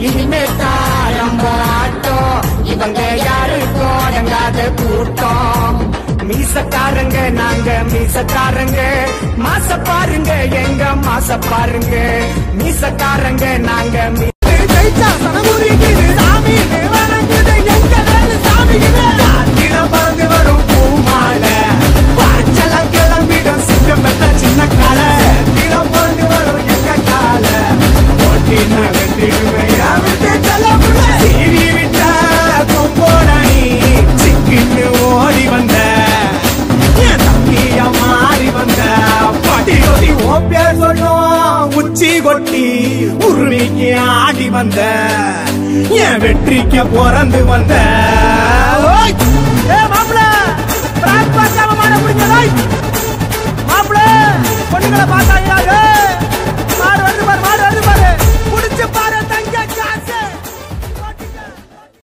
இனிமே தாரம்பாட்டம் இவங்க யாருக்கும் அடங்காத கூட்டம். மீசக்காரங்க நாங்க மீசக்காரங்க மாச பாருங்க எங்க மாச பாருங்க. மீசக்காரங்க நாங்க பறந்து வரும் பூமால பாச்சலம் கிளம்பிடும் சிங்கம் பெற்ற சின்ன கால தினம் பறந்து வரும் எங்க கால ஓட்டின வெற்றிடுமையா விட்டு சீவி விட்ட கொம்போனி சிக்கிட்டு ஓடி வந்த என் தம்பிய மாறி வந்த பாட்டி கொட்டி ஓப்பிய சொல்லும் உச்சி கொட்டி உருவிக்கு ஆடி வந்த என் வெற்றிக்கு பிறந்து வந்த மாப்பிள்ள பொண்ணுங்களை பார்த்தாங்க